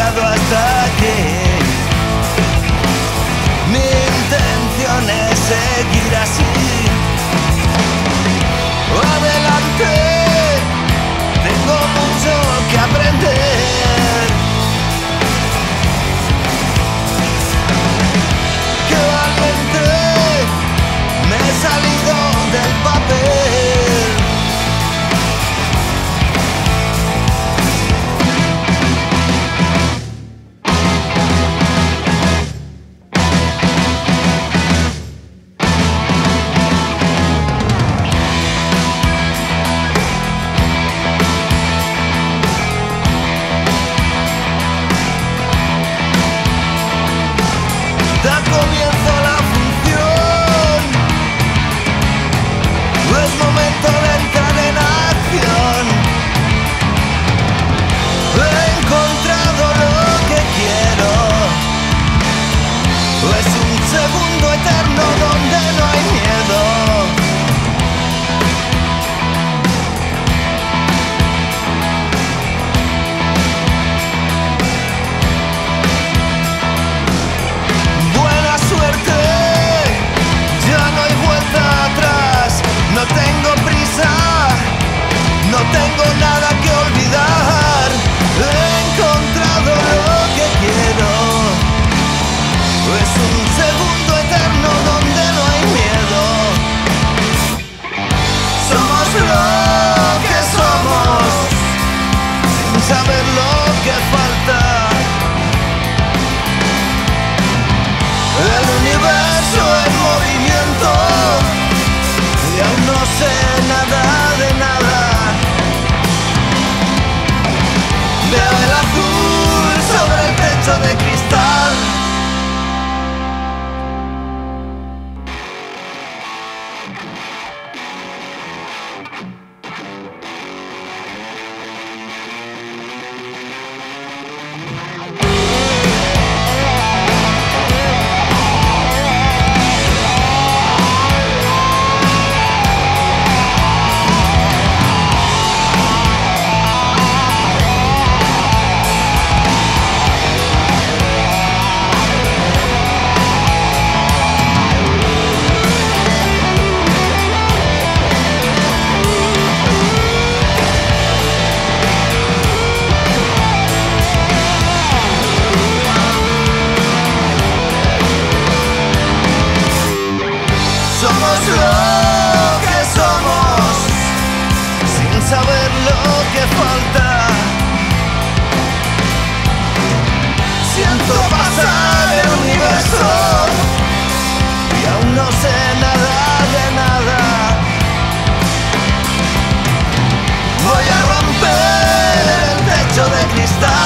llegado hasta aquí. Mi intención es seguir así. Adelante, tengo mucho que aprender. Qué valiente, me he salido del papel. Da comienzo la función. Es momento de entrar en acción. He encontrado lo que quiero. Es un segundo eterno donde no hay miedo. No tengo prisa, no tengo nada que olvidar. He encontrado lo que quiero. Es un segundo eterno donde no hay miedo. Somos lo que somos, sin saber lo que falta. El universo en movimiento. Y aún no sé nada de nada. Veo el azul sobre el techo de cristal. Somos lo que somos, sin saber lo que falta. Siento pasar el universo y aún no sé nada de nada. Voy a romper el techo de cristal.